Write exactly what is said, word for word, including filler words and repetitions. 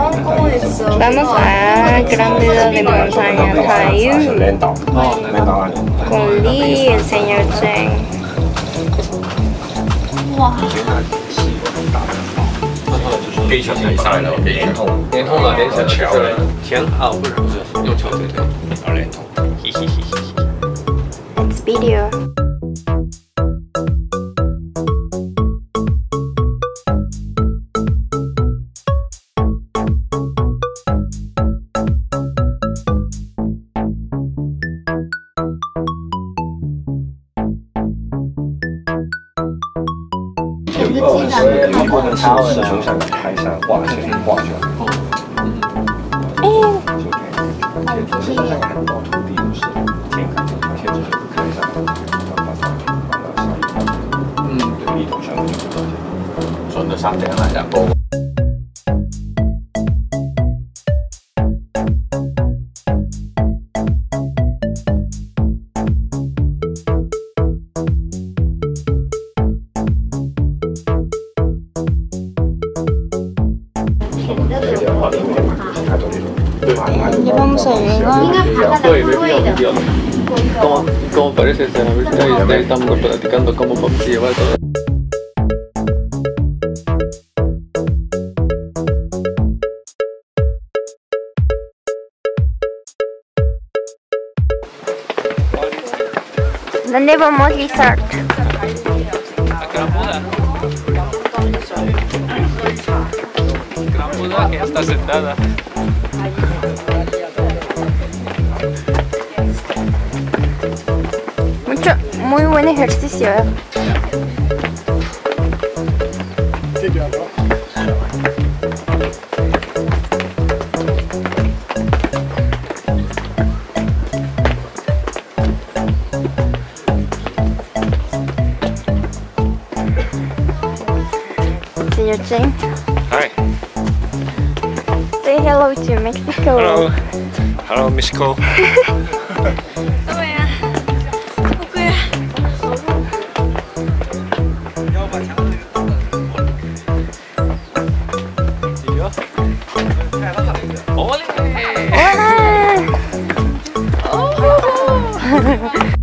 Vamos a Gran Video de Montaña Taiyu con Lee y el señor Chen. 哇！给小孩上来了，给连通，连通了，连成桥了，天啊，不是不是，用桥对对，啊连通，嘿嘿嘿嘿嘿。 It's video. Oh, es el equipo de Sao是从上台上画线画出来。嗯。就是上面很多土地都是天天就是开上，把它放到下面。嗯，对，地图上面就这些。順咗山頂啦，入波。 Ya vamos a llegar. ¿Cómo, ¿Cómo parece esa vista? Y ahí estamos platicando cómo vamos a llevar todo. ¿Dónde vamos, Lizard? A Gran Buda. Gran Buda que ya está sentada. Mucho, muy buen ejercicio, ¿eh? Señor Chen. Hi. Say hello to Mexico. Hello. Hello, Mexico. Hola.